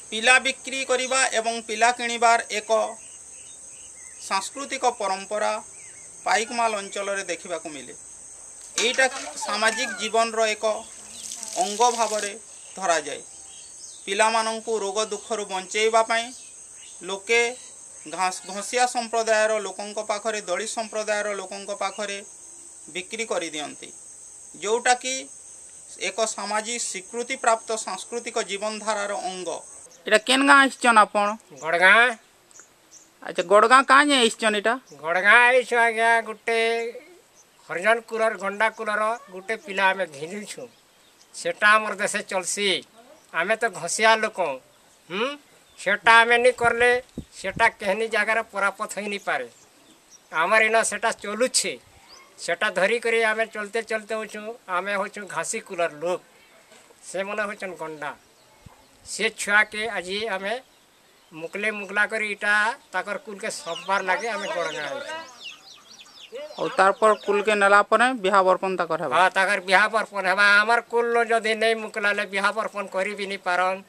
पिला बिक्री करिबा एवं पिला किणिबार एक सांस्कृतिक परंपरा पाइकमाल अंचल रे देखा मिले। यहीटा सामाजिक जीवन रो एक अंग भाव धरा जाए। पिला मानंकु रोग दुखर बंचेबा पई लोके घसिया संप्रदायर लोकंक पाखरे दलित संप्रदायर लोकंक पाखरे बिक्री करि दियंती, जोटा कि एक सामाजिक स्वीकृति प्राप्त सांस्कृतिक जीवन धारार अंग। एटा केन गाँ आइछन आपण? गड़गाँ। अच्छा, गड़गाँ काँ जे आइछन? एटा गड़गाँ आइछ आज्ञा गुटे हरिजन कुलर गंडा कुलर गुटे पिला आमे घिनिछु। सेटा हमर देशे चलसी। आमे तो घसिया लोक सेटा आमे नहीं करले सेटा केहनी जगार परापत हो नहीं पारे। आमर इन सेटा चलुछे, सेटा धरी करी आमे चलते चलते होचु। आमे होचु घासी कुलर लोक, से मन होचन गंडा। से छुआ के आज आमे मुकले मुकला करी इटा ताकर कुल के संपार लागे आमे गड़गाँ और तारपर कुल के नेला परे बिहा बर्पण ताकर हेबा। हां, ताकर बिहा बर्पण हेबा। हमर कुल जदी नहीं मुकलाले बिहा बर्पण करी भी नहीं पारन।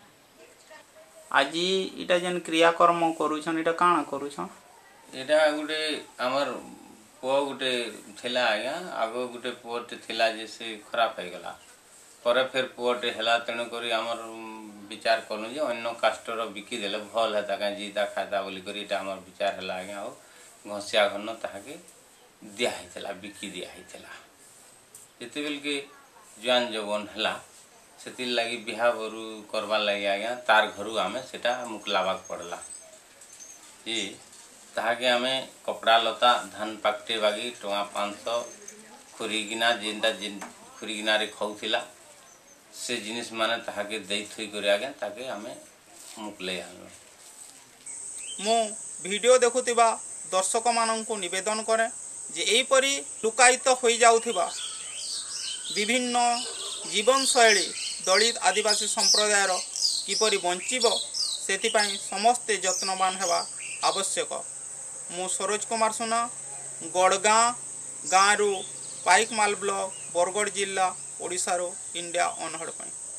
आज इटा जेन क्रियाकर्म करूछन इटा काना करूछन? एटा गुटे हमर पुआ गुटे थिला आज्ञा। आगो गुटे पुअटे थिला जे से खराब हो गला, पर फिर पुअटे हेला तेणु करी हमर विचार कलु जे अन्य कास्टर बिकी देले भल हेता का जीता खाता बोली करी एटा हमर विचार हेला आज्ञा। हो घसिया घन ताके दिया हेतला, बिकी दिया हेतला। जेते बेल के जवान जवन हेला सेति लागि बिहा बरु करबा लागि आज्ञा तार घरु आमे सेटा मुकलाबाक पड़ला। जी ताके आमे कपड़ा लता धान पाकटे बागी टोआ 500 खुरीगिना जिंदा खुरीगिना रे खाउथिला से जिनिस माने ताके देई थई करी आज्ञा ताके आमे मुकले आनो। मु वीडियो देखुतिबा दर्शक माननकु निवेदन करे जे एहीपरि लुकायित हो जाउथिबा विभिन्न जीवन शैली दलित आदिवासी संप्रदायर किपरि बंचिब सेतिपाई समस्ते यत्नवान हेबा आवश्यक। मु सरोज कुमार सुना, गड़गाँ गाँव पाइकमाल ब्लॉक, बरगढ़ जिला, ओडिशा रो इंडिया अनहड़।